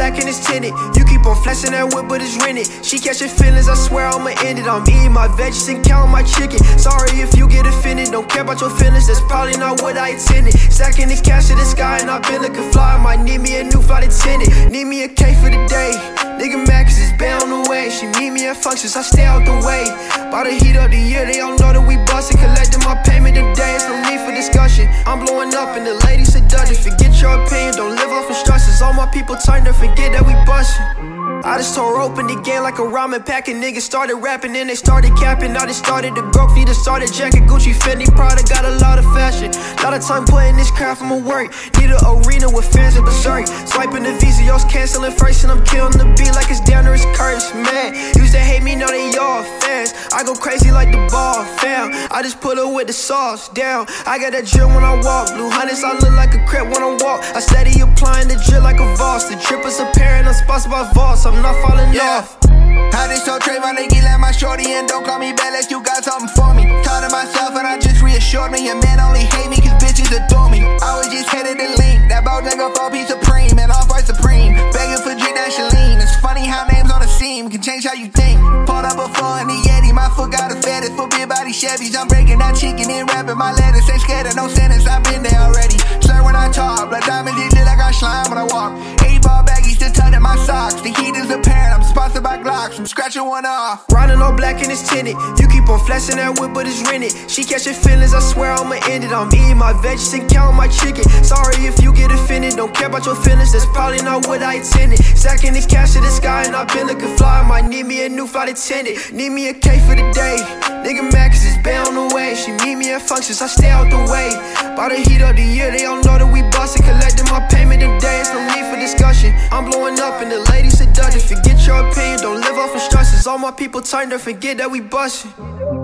black and it's tinted. You keep on flexing that whip, but it's rented. She catching feelings, I swear I'ma end it. I'm eating my veggies and counting my chicken. Sorry if you get offended, don't care about your feelings, that's probably not what I intended. Stacking the cash to the sky and I've been looking fly. I might need me a new flight attendant. Need me a K for the day. Nigga mad cause it's bad on the way. She meet me at functions, I stay out the way. By the heat of the year, they all know that we bustin'. Collecting my payment today, it's no need for discussion. I'm blowing up and the ladies seductive. Forget your opinion, don't live off instructions. All my people turn to forget that we bustin'. I just tore open the game like a ramen pack, and niggas started rapping, then they started capping. I just started the growth, need to start a jacket. Gucci, Fendi, Prada, got a lot of fashion. Lot of time putting this craft, I'ma work. Need an arena with fans and berserk. Swiping the VZOs, canceling first, and I'm killing the beat like it's down or it's cursed. Man, used to hate me, now they all fans. I go crazy like the ball, fam. I just put her with the sauce down. I got that drip when I walk. Blue Hunnets, I look like a crib when I walk. I steady applying the drip like a Voss. The drip is apparent, I'm sponsored by Voss. I'm not falling off. I just told Trayvon to get like my shorty, and don't call me back unless you got something for me. Talk to myself and I just reassured me, your man only hate me cause bitches adore me. I was just headed to Link, that boat nigga 4-piece Supreme, and Off-White Supreme. Begging for drink that Shalene. It's funny how names on the seam can change how you think. Pulled up before in the Yeti, my foot got a fetish for big body Chevys. I'm breaking that chicken and rapping my letters. Ain't scared of no sentence, I've been there already. Slur when I talk, blood diamonds, it look like I slime when I walk. 8-ball baggies still tugging my socks. The heat is apparent, I'm sponsored by Glocks. I'm scratching one off. Riding all black and it's tinted. You keep on flexing that whip, but it's rented. She catching feelings, I swear I'ma end it. I'm eating my veggies and counting my chicken. Sorry if you get offended, don't care about your feelings, that's probably not what I intended. Stacking the cash to the sky and I've been looking fly. I might need me a new flight attendant. Need me a K for the day. Nigga mad cause it's bad on the way. She meet me at functions, I stay out the way. By the heat of the year, they all know that we bustin'. Collecting my payment today, it's no need for discussion. I'm blowing up and the ladies seductive. Forget your opinion, don't live off instructions. All my people turn to forget that we bustin'.